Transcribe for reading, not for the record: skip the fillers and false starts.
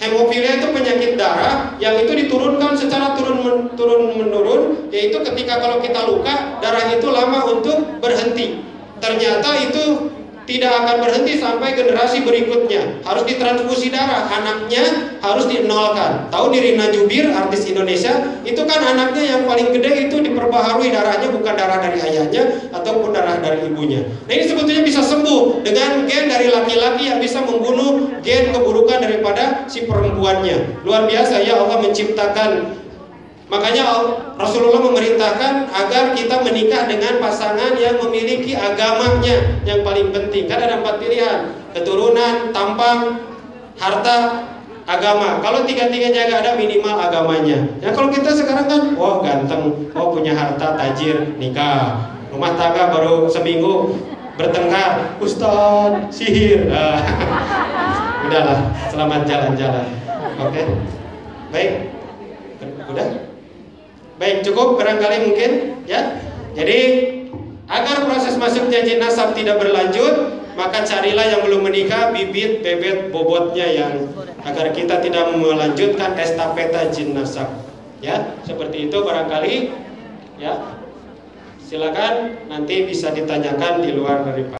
Hemofilia itu penyakit darah yang itu diturunkan secara turun-menurun, yaitu ketika kalau kita luka, darah itu lama untuk berhenti. Ternyata itu tidak akan berhenti sampai generasi berikutnya. Harus ditransfusi darah, anaknya harus dinolkan. Tahu Nirina Jubir, artis Indonesia, itu kan anaknya yang paling gede itu diperbaharui darahnya, bukan darah dari ayahnya ataupun darah dari ibunya. Nah ini sebetulnya bisa sembuh dengan gen dari laki-laki yang bisa membunuh gen keburukan daripada si perempuannya. Luar biasa ya Allah menciptakan. Makanya Rasulullah memerintahkan agar kita menikah dengan pasangan yang memiliki agamanya yang paling penting. Kan ada 4 pilihan: keturunan, tampang, harta, agama. Kalau tiga-tiganya gak ada, minimal agamanya. Ya kalau kita sekarang kan, wah ganteng, wah punya harta, tajir, nikah. Rumah tangga baru seminggu bertengkar, Ustaz, sihir. Udahlah, selamat jalan-jalan. Oke, baik, udah. Baik, cukup barangkali mungkin ya. Jadi agar proses masuknya jin nasab tidak berlanjut, maka carilah yang belum menikah bibit bebet bobotnya yang agar kita tidak melanjutkan estafeta jin nasab. Ya, seperti itu barangkali ya. Silakan nanti bisa ditanyakan di luar dari